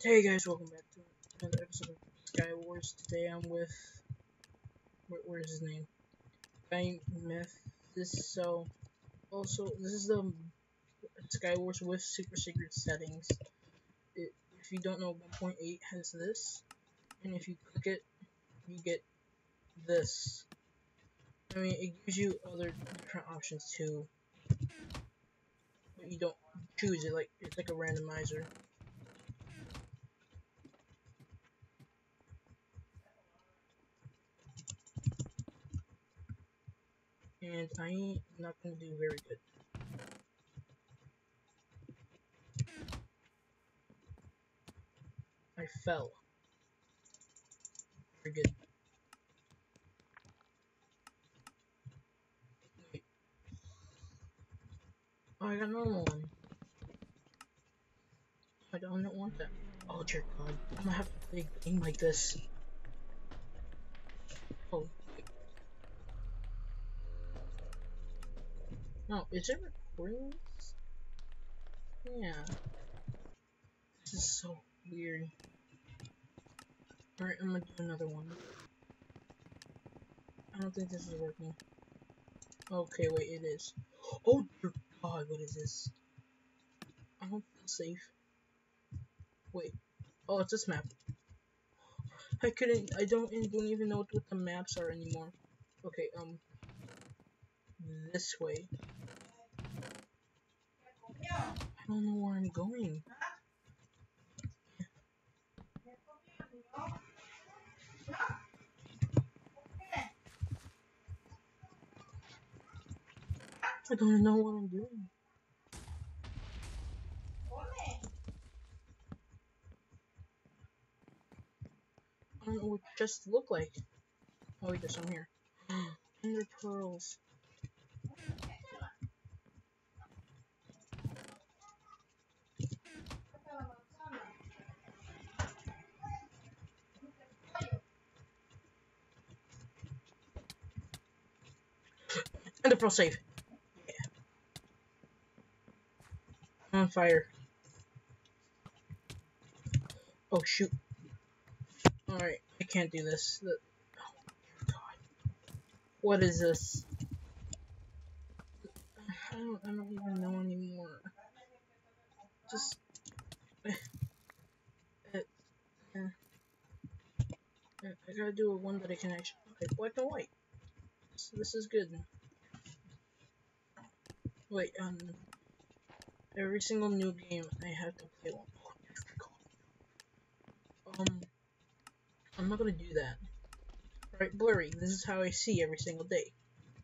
Hey guys, welcome back to another episode of Sky Wars. Today I'm with where's his name? Guy Myth. This is the Sky Wars with super secret settings. If you don't know, 1.8 has this, and if you click it, you get this. I mean, it gives you other different options too, but you don't choose it. It's like a randomizer. And I'm not gonna do very good. I fell. Very good. Wait. Oh, I got a normal one. I don't want that. Oh dear god. I'm gonna have to play a game like this. Oh. No, is it recording this? Yeah. This is so weird. Alright, I'm gonna do another one. I don't think this is working. Okay, wait, it is. Oh dear god, what is this? I don't feel safe. Wait. Oh, it's this map. I don't even know what the maps are anymore. Okay, this way. I don't know where I'm going. I don't know what I'm doing. I don't know what chests look like. Oh wait, there's some here. Ender pearls. Ender pearl save. Yeah. I'm on fire. Oh shoot. Alright, I can't do this. Oh god. What is this? I don't even know anymore. Just uh, uh, I gotta do a one that I can actually. Okay, black and white. This is good. Wait, every single new game I have to play one. I'm not gonna do that. Right, blurry. This is how I see every single day.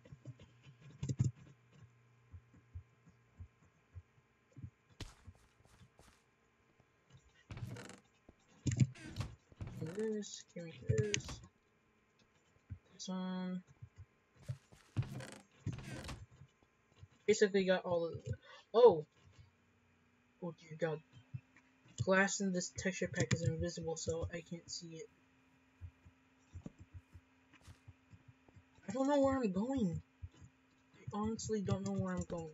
Give me this. Give me this. This one. Basically got all of the. Oh. Oh dear god. Glass in this texture pack is invisible, so I can't see it. I don't know where I'm going. I honestly don't know where I'm going.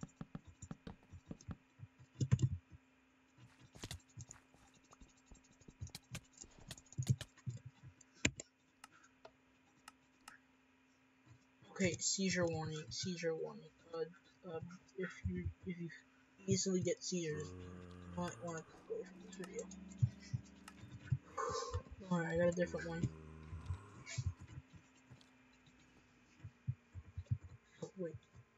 Okay, seizure warning. Seizure warning. If you easily get seizures, you might want to click away from this video. Alright, I got a different one. Oh, wait.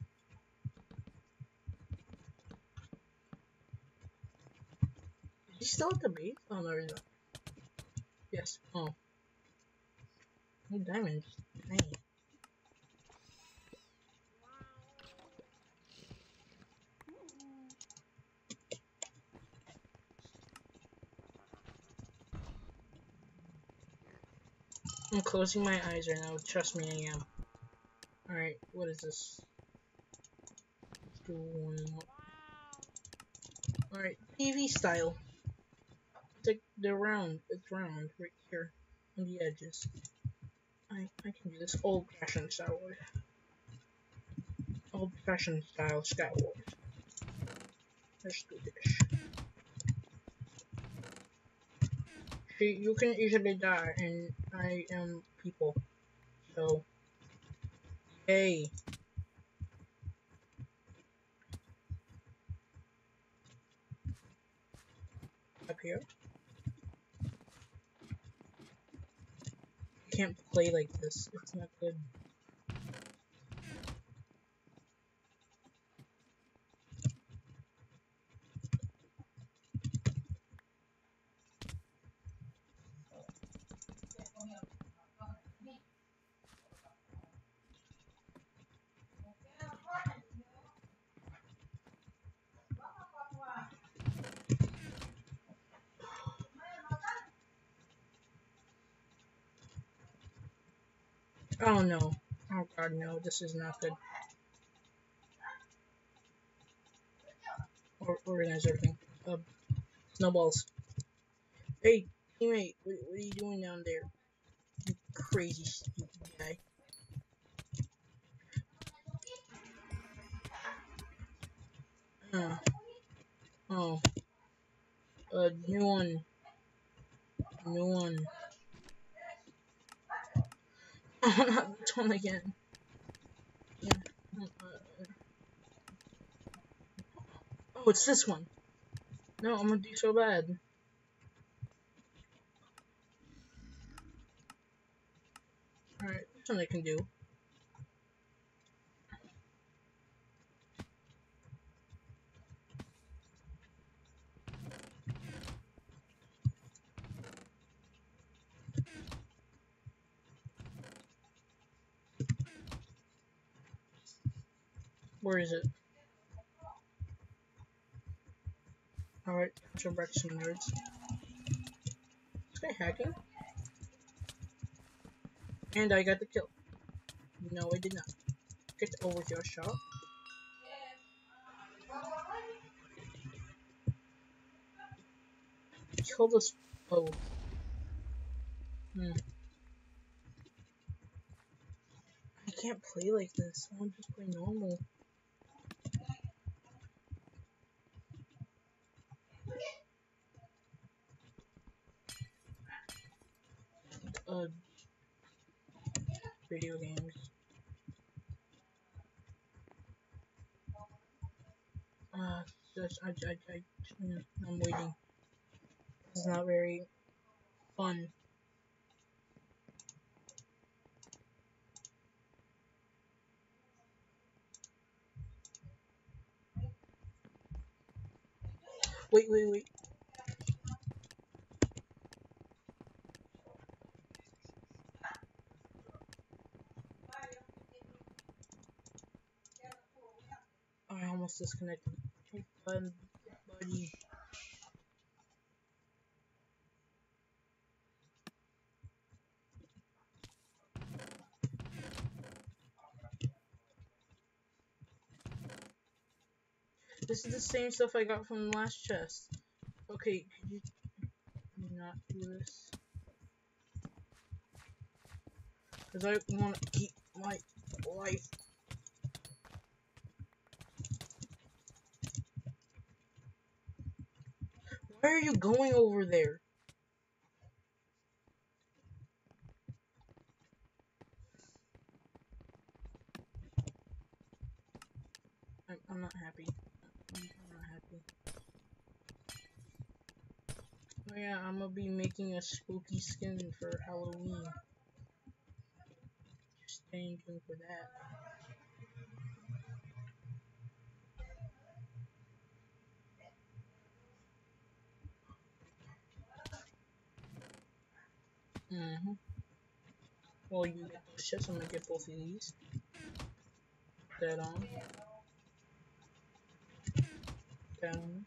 Is he still at the base? Oh, no, he's not. Yes. Oh. No diamonds. Dang. I'm closing my eyes right now. Trust me, I am. Alright, what is this? Let's do one more. Alright, TV style. They're round. It's round right here on the edges. I can do this old-fashioned Star Wars. Old-fashioned style Sky Wars. Let's do this. See, you can easily die, and I am people. So, hey, up here. You can't play like this. It's not good. Oh no. Oh god, no. This is not good. Organize everything. Snowballs. Hey, teammate, what are you doing down there? You crazy, stupid guy. Oh, new one. New one. Oh, not this one again. Yeah. Oh, it's this one. No, I'm gonna do so bad. Alright, this one I can do. Where is it? Alright, let's wreck some nerds. Is this guy hacking? And I got the kill. No, I did not. Get over your shot. Kill this both. I can't play like this. I want to just play normal. Video games. I'm waiting. It's not very fun. Wait. I almost disconnected. Hey, buddy. This is the same stuff I got from the last chest. Okay, could you not do this? Because I want to keep my life. Why are you going over there? I'm not happy. I'm not happy. Oh yeah, I'm gonna be making a spooky skin for Halloween. Just staying tuned for that. Well, you get those chips, I'm gonna get both of these. That on. That on.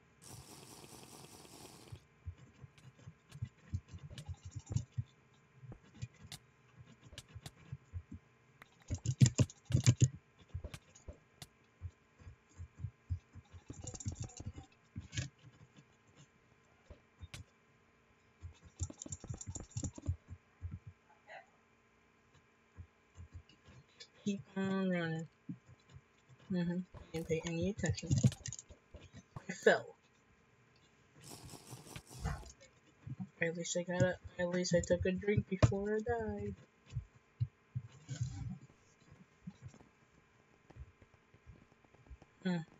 Keep on running. Didn't pay any attention. I fell. At least at least I took a drink before I died. Hmm.